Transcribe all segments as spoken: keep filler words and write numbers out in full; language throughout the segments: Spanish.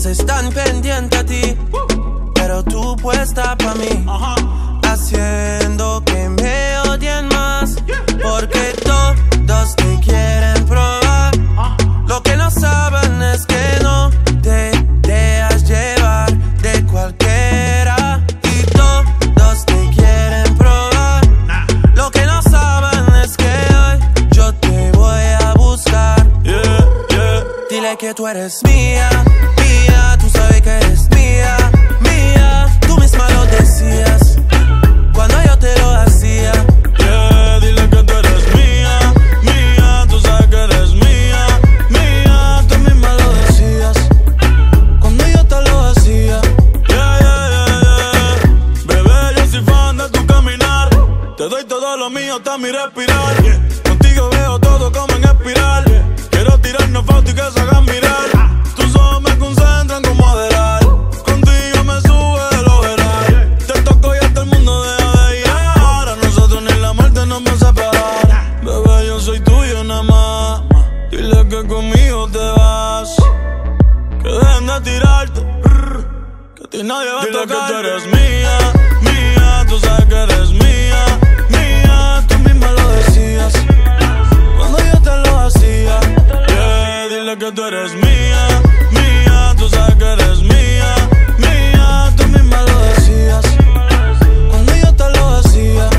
están pendientes a ti, pero tú puesta pa' mí, haciendo que me odien más, porque todos te quieren probar. Lo que no saben es que no te dejas llevar de cualquiera, y todos te quieren probar. Lo que no saben es que hoy yo te voy a buscar. Yeah, yeah. Dile que tú eres mía, mía, tú sabes que eres mía, mía. Tú misma lo decías cuando yo te lo hacía. Yeah, dile que tú eres mía, mía, tú sabes que eres mía, mía. Tú misma lo decías cuando yo te lo hacía. Yeah, yeah, yeah, yeah. Bebé, yo soy fan de tu caminar. Te doy todo lo mío hasta mi respirar. Contigo veo todo como en espiral. Quiero tirarnos fotos y que se hagan mirar. Tus ojos me concentran como Adderall. Contigo me sube de lo veral. Te toco y hasta el mundo deja de llegar. A nosotros ni la muerte nos va a separar. Bebé, yo soy tuyo nada más. Dile que conmigo te vas. Que dejen de tirarte, que a ti nadie va a tocar. Dile que tú eres mía, mía. Tú sabes que eres mía, mía. Tú misma lo decías cuando yo te lo hacía. Yeah, dile que tú eres mía, mía. Tú sabes que eres mía, mía. Tú misma lo decías cuando yo te lo hacía.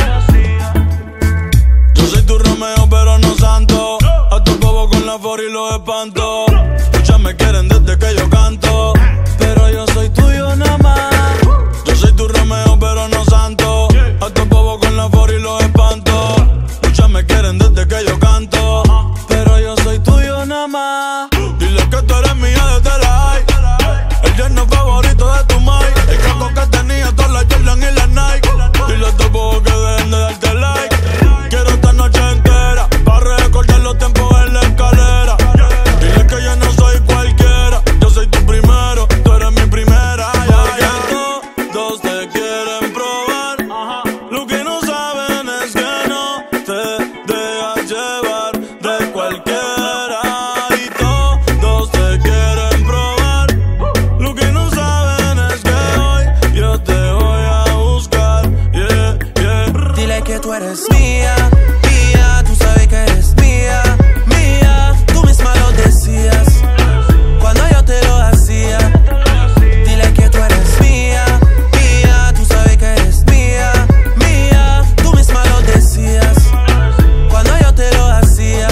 Yo soy tu Romeo pero no santo. A tu bobo con la for y los espanto. Muchas me quieren desde que yo canto, pero yo soy tuyo nada más. Yo soy tu Romeo pero no santo. A tu bobo con la for y los espanto. Muchas me quieren desde que yo canto, pero yo soy tuyo nada más. Dile que tú eres mía desde la high. El yerno favorito de tu mai. El caco que tenía todas las Jordan y las Nike. Dile a tu bobo que dejen de darte like. Quiero esta noche entera pa' recordar los tiempos en la escalera. Dile que yo no soy cualquiera. Yo soy tu primero, tú eres mi primera. Ya, ya. Todos te quieren probar. Lo que no saben es que no te dejas llevar de cualquiera. Y todos te quieren probar. Lo que no saben es que hoy yo te voy a buscar. Yeah, yeah. Dile que tú eres mía, mía. Tú sabes que eres mía, mía. Tú misma lo decías cuando yo te lo hacía. Dile que tú eres mía, mía. Tú sabes que eres mía, mía. Tú misma lo decías cuando yo te lo hacía.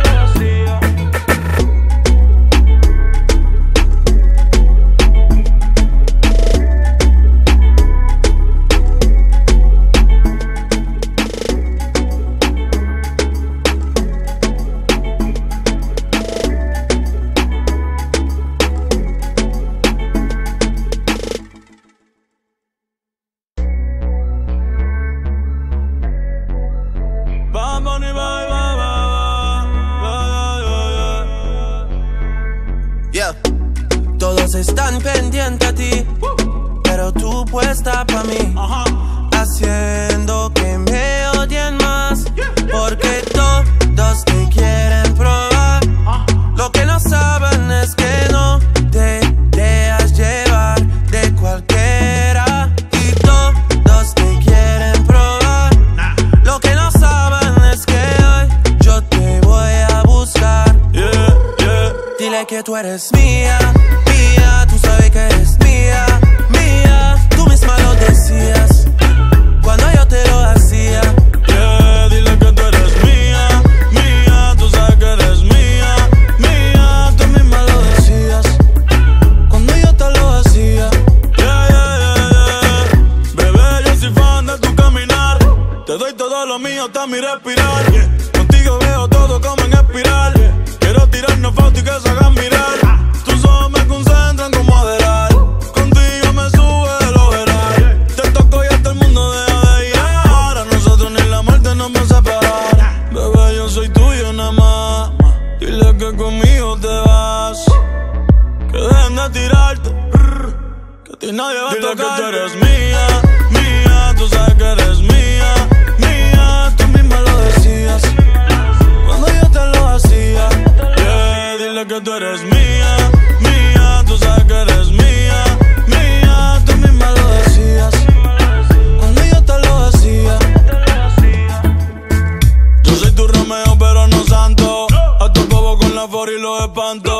Bad Bunny, bye, bye, bye, bye, Yeah. Todos están pendientes a ti, pero tú puesta pa' mí, haciendo que me odien más, porque todos te quieren probar. Lo que no saben es que no te dejas llevar de cualquiera, y todos te quieren probar. Lo que no saben es que hoy yo te voy a buscar. yeah, yeah. Dile que tú eres mía, mía. Tú sabes que eres mía, mía. Tú misma lo decías cuando yo te lo hacía. Yeah, dile que tú eres mía, mía. Tú sabes que eres mía, mía. Tú misma lo decías cuando yo te lo hacía. Yeah, yeah, yeah, yeah. Bebé, yo soy fan de tu caminar. Te doy todo lo mío hasta mi respirar. Contigo veo todo como en espiral. Quiero tirarnos fotos y que se hagan mirar. Tus ojos me concentran como Adderall. Contigo me sube de lo veral. Te toco y hasta el mundo deja de llegar. A nosotros ni la muerte nos va a separar. Bebé, yo soy tuyo nada más. Dile que conmigo te vas. Que dejen de tirarte, que a ti nadie va a tocar. Dile que tú eres mía, mía. Tú sabes que eres mía, mía. Tú misma lo decías cuando yo te lo hacía. Yeah, dile que tú eres mía, mía. Tú tú sabes que eres mía, mía, tú misma lo decías cuando yo te lo hacía. Yo soy tu Romeo pero no santo, a tu bobo con la for y los espanto.